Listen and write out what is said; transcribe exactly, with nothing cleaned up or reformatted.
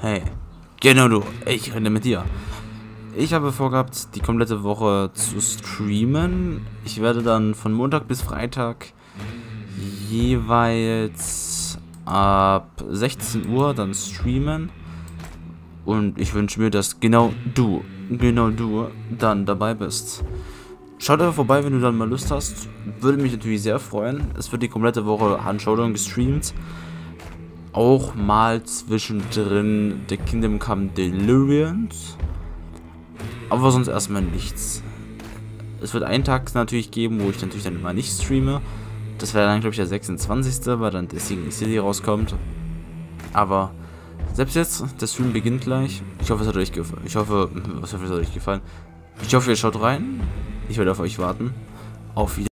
Hey, genau du, ich rede mit dir. Ich habe vorgehabt, die komplette Woche zu streamen. Ich werde dann von Montag bis Freitag jeweils ab sechzehn Uhr dann streamen. Und ich wünsche mir, dass genau du, genau du dann dabei bist. Schaut einfach vorbei, wenn du dann mal Lust hast. Würde mich natürlich sehr freuen. Es wird die komplette Woche Hand Showdown gestreamt. Auch mal zwischendrin The Kingdom Come Deliverance. Aber sonst erstmal nichts. Es wird einen Tag natürlich geben, wo ich natürlich dann immer nicht streame. Das wäre dann, glaube ich, der sechsundzwanzigste, weil dann Destiny City rauskommt. Aber selbst jetzt, der Stream beginnt gleich. Ich hoffe, es hat euch gefallen. Ich hoffe, was hoffe, es hat euch gefallen. Ich hoffe, ihr schaut rein. Ich werde auf euch warten. Auf Wiedersehen.